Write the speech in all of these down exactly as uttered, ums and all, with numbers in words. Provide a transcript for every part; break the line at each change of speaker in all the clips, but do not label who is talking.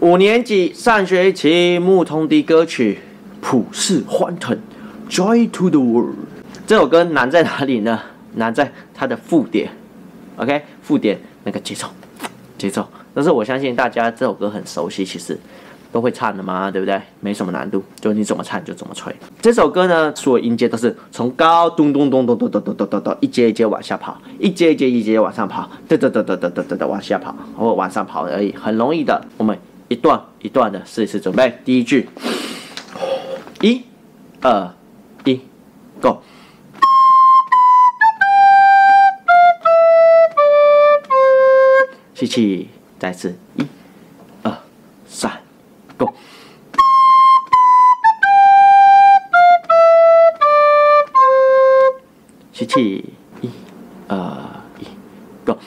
五年级上学期牧童笛歌曲《普世欢腾》，Joy to the World。这首歌难在哪里呢？难在它的附点 ，OK， 附点那个节奏，节奏。但是我相信大家这首歌很熟悉，其实都会唱的嘛，对不对？没什么难度，就你怎么唱就怎么吹。这首歌呢，所有音阶都是从高咚咚咚咚咚咚咚咚咚咚，一阶一阶往下跑，一阶一阶一阶往上跑，噔噔噔噔噔噔噔噔往下跑，或往上跑而已，很容易的。我们一段一段的试一试，准备第一句，一、二、一 ，Go。吸气，再次，一、二、三 ，Go。吸气，一、二、一 ，Go。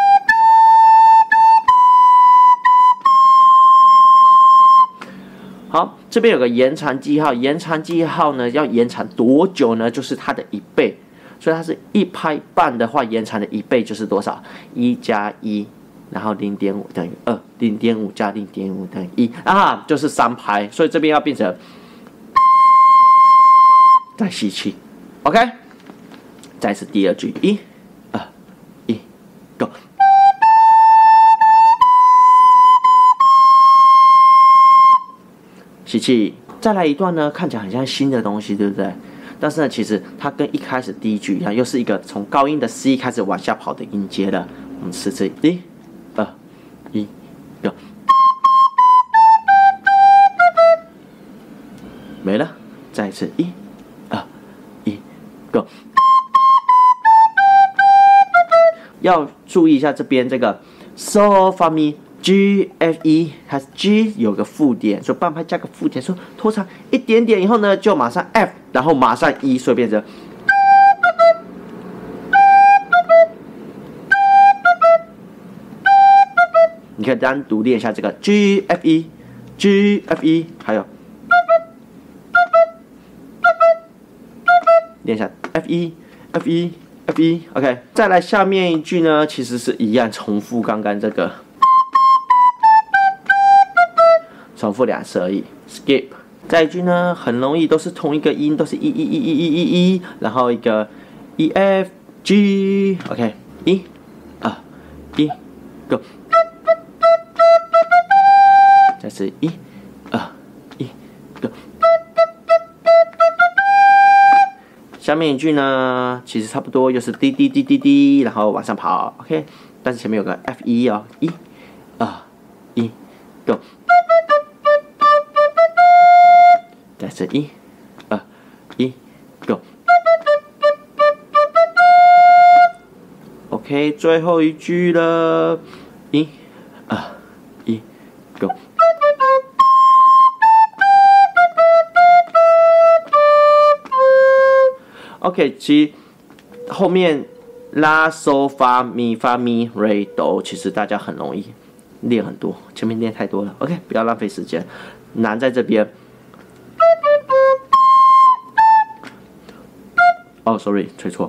好，这边有个延长记号，延长记号呢要延长多久呢？就是它的一倍，所以它是一拍半的话，延长的一倍就是多少？一加一。然后零点五等于二，零点五加零点五等于一啊，就是三拍，所以这边要变成再吸气 ，OK， 再是第二句，一、二、一 ，Go。吸气，再来一段呢，看起来很像新的东西，对不对？但是呢，其实它跟一开始第一句一样，又是一个从高音的 C 开始往下跑的音阶了。我们试试，一。二一 Go， 没了，再一次，一、二、一 Go。要注意一下这边这个 So Fa Mi G F E， 它 G 有个附点，所以半拍加个附点，说拖长一点点以后呢，就马上 F， 然后马上 E， 所以变成。你可以单独练一下这个 G F E、G F E， 还有练一下 F E、F E、F E。OK， 再来下面一句呢，其实是一样重复刚刚这个，重复两次而已。Skip。再一句呢，很容易都是同一个音，都是 E E E E E E E， 然后一个 E F G。OK， 一、二、一 ，Go。再是一、二、一 ，Go。下面一句呢，其实差不多，又是滴滴滴滴滴，然后往上跑 ，OK。但是前面有个 F 一 哦，一、二、一 ，Go。再是一、二、一 ，Go。OK， 最后一句了，一、二、一 ，Go。OK， 其实后面拉、嗦、发、咪、发、咪、瑞、哆，其实大家很容易练很多，前面练太多了。OK， 不要浪费时间，难在这边。哦 ，sorry， 吹错。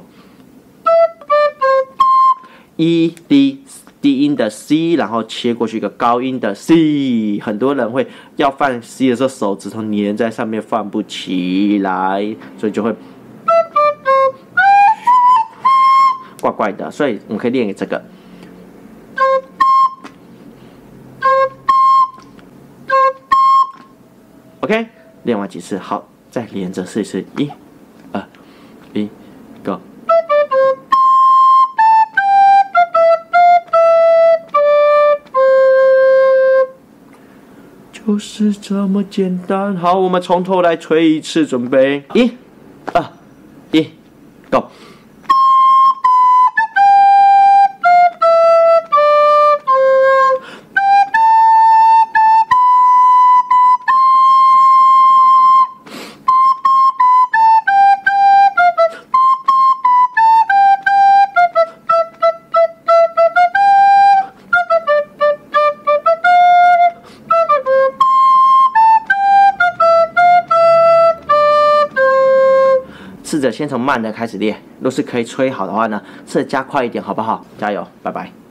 一 D 低音的 C， 然后切过去一个高音的 C， 很多人会要放 C 的时候，手指头粘在上面放不起来，所以就会。怪怪的，所以我们可以练这个。OK， 练完几次，好，再连着试一试，一、二、一 ，Go。就是这么简单。好，我们从头来吹一次，准备，一、二、一 ，Go。试着先从慢的开始练，若是可以吹好的话呢，试着加快一点，好不好？加油，拜拜。